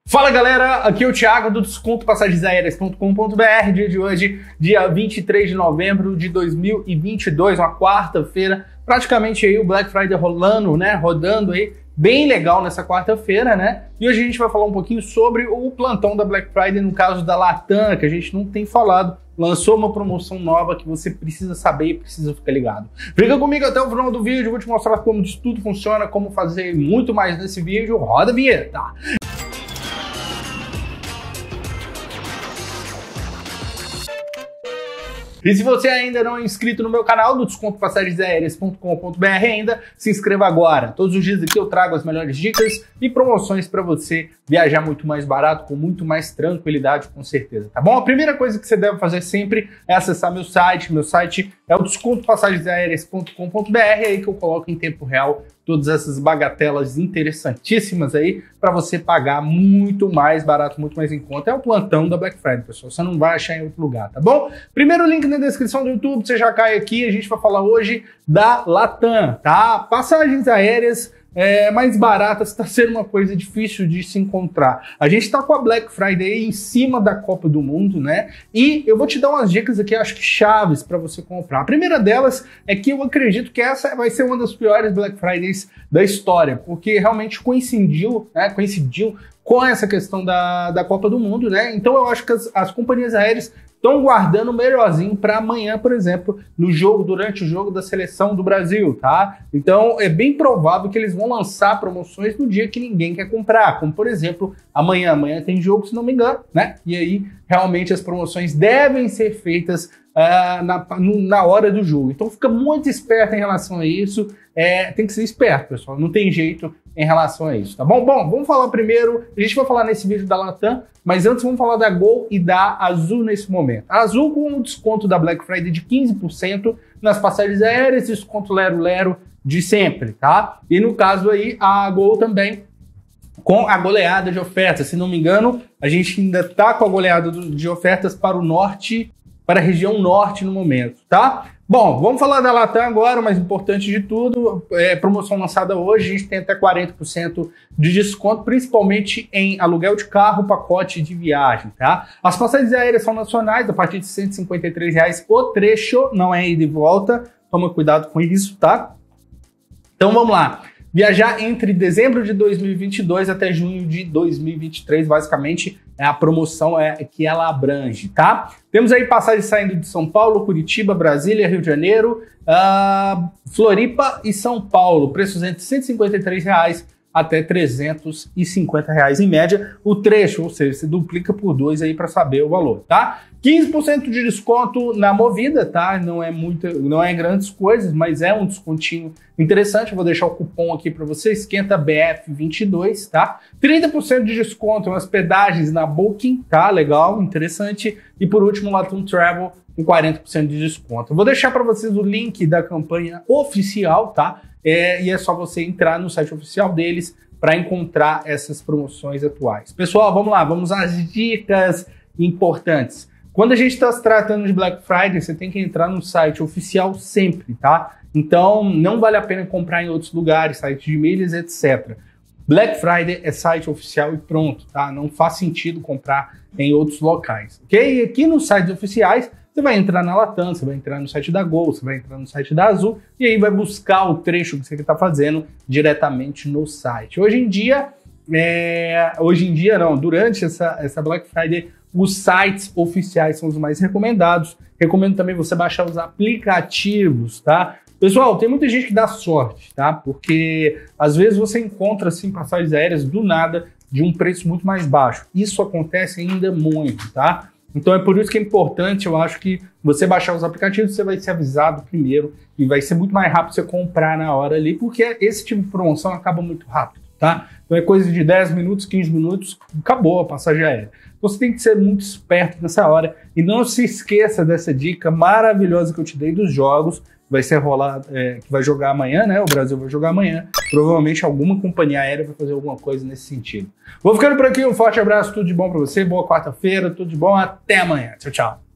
Fala galera, aqui é o Thiago do descontopassagensaéreas.com.br. Dia de hoje, dia 23 de novembro de 2022, uma quarta-feira, praticamente aí o Black Friday rolando, né? Rodando aí, bem legal nessa quarta-feira, né? E hoje a gente vai falar um pouquinho sobre o plantão da Black Friday, no caso da Latam, que a gente não tem falado. Lançou uma promoção nova que você precisa saber e precisa ficar ligado. Fica comigo até o final do vídeo, vou te mostrar como isso tudo funciona, como fazer muito mais nesse vídeo. Roda a vinheta! E se você ainda não é inscrito no meu canal do descontopassagensaéreas.com.br ainda, se inscreva agora. Todos os dias aqui eu trago as melhores dicas e promoções para você viajar muito mais barato, com muito mais tranquilidade, com certeza, tá bom? A primeira coisa que você deve fazer sempre é acessar meu site. Meu site é o descontopassagensaéreas.com.br, aí que eu coloco em tempo real todas essas bagatelas interessantíssimas aí para você pagar muito mais barato, muito mais em conta. É o plantão da Black Friday, pessoal. Você não vai achar em outro lugar, tá bom? Primeiro link na descrição do YouTube, você já cai aqui. A gente vai falar hoje da Latam, tá? Passagens aéreas mais baratas está sendo uma coisa difícil de se encontrar. A gente está com a Black Friday em cima da Copa do Mundo, né? E eu vou te dar umas dicas aqui, acho que chaves para você comprar. A primeira delas é que eu acredito que essa vai ser uma das piores Black Fridays da história, porque realmente coincidiu com essa questão da Copa do Mundo, né? Então eu acho que as companhias aéreas estão guardando o melhorzinho para amanhã, por exemplo, no jogo, durante o jogo da seleção do Brasil, tá? Então é bem provável que eles vão lançar promoções no dia que ninguém quer comprar, como por exemplo, amanhã tem jogo, se não me engano, né? E aí realmente as promoções devem ser feitas na hora do jogo. Então fica muito esperto em relação a isso. Tem que ser esperto, pessoal. Não tem jeito em relação a isso, tá bom? Bom, vamos falar primeiro. A gente vai falar nesse vídeo da Latam, mas antes vamos falar da Gol e da Azul nesse momento. A Azul com um desconto da Black Friday de 15% nas passagens aéreas, desconto lero-lero de sempre, tá? E no caso aí, a Gol também com a goleada de ofertas. Se não me engano, a gente ainda tá com a goleada de ofertas para o norte, para a região norte no momento, tá? Bom, vamos falar da Latam agora, o mais importante de tudo, promoção lançada hoje, a gente tem até 40% de desconto, principalmente em aluguel de carro, pacote de viagem, tá? As passagens aéreas são nacionais, a partir de R$ 153 o trecho, não é ida e volta, toma cuidado com isso, tá? Então vamos lá. Viajar entre dezembro de 2022 até junho de 2023, basicamente, é a promoção que ela abrange, tá? Temos aí passagens saindo de São Paulo, Curitiba, Brasília, Rio de Janeiro, Floripa e São Paulo. Preços entre R$ 153 até R$ 350 em média o trecho, ou seja, você duplica por 2 aí para saber o valor, tá? 15% de desconto na Movida, tá? Não é grandes coisas, mas é um descontinho interessante. Eu vou deixar o cupom aqui para você, esquenta BF22, tá? 30% de desconto nas pedagens na Booking, tá? Legal, interessante. E por último, Latam Travel com 40% de desconto. Eu vou deixar para vocês o link da campanha oficial, tá? E é só você entrar no site oficial deles para encontrar essas promoções atuais. Pessoal, vamos lá, vamos às dicas importantes. Quando a gente está se tratando de Black Friday, você tem que entrar no site oficial sempre, tá? Então, não vale a pena comprar em outros lugares, site de milhas, etc. Black Friday é site oficial e pronto, tá? Não faz sentido comprar em outros locais, ok? E aqui nos sites oficiais, você vai entrar na Latam, você vai entrar no site da Gol, você vai entrar no site da Azul e aí vai buscar o trecho que você está fazendo diretamente no site. Hoje em dia não, durante essa Black Friday, os sites oficiais são os mais recomendados. Recomendo também você baixar os aplicativos, tá? Pessoal, tem muita gente que dá sorte, tá? Porque às vezes você encontra assim passagens aéreas do nada de um preço muito mais baixo. Isso acontece ainda muito, tá? Então é por isso que é importante, eu acho, que você baixar os aplicativos, você vai ser avisado primeiro e vai ser muito mais rápido você comprar na hora ali, porque esse tipo de promoção acaba muito rápido, tá? Então é coisa de 10 minutos, 15 minutos, acabou a passagem aérea. Então você tem que ser muito esperto nessa hora e não se esqueça dessa dica maravilhosa que eu te dei dos jogos. Vai ser que vai jogar amanhã, né? O Brasil vai jogar amanhã. Provavelmente alguma companhia aérea vai fazer alguma coisa nesse sentido. Vou ficando por aqui, um forte abraço, tudo de bom para você, boa quarta-feira, tudo de bom, até amanhã. Tchau, tchau.